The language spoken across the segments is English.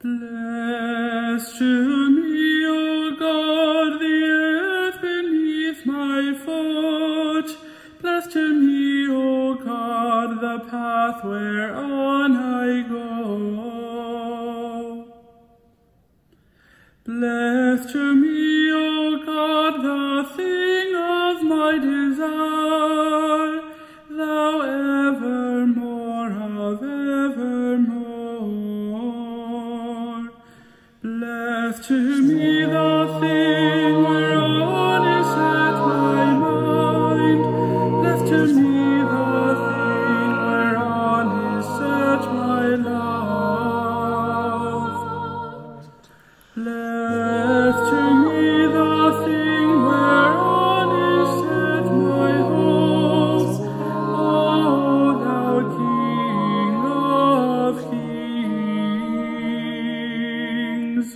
Bless to me, O God, the earth beneath my foot. Bless to me, O God, the path whereon I go. Bless to me, O God, the thing of my desire, thou evermore of evermore. Bless to me the thing whereon is set my mind. Bless to me the thing whereon is set my love. Bless to me the thing whereon is set my hope, O thou King of kings.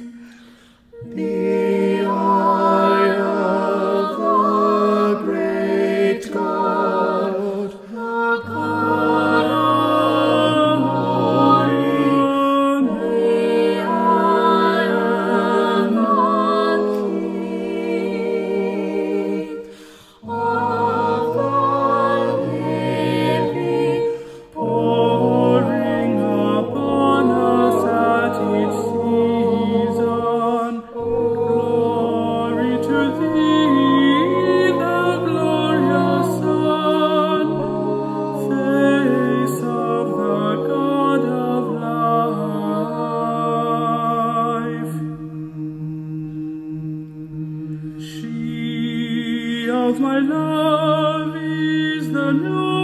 The eye of the great God, the God of glory, may I am not King of thy living, Pouring upon us at each season, glory to thee, the glorious Son, face of the God of life. She of my love is the new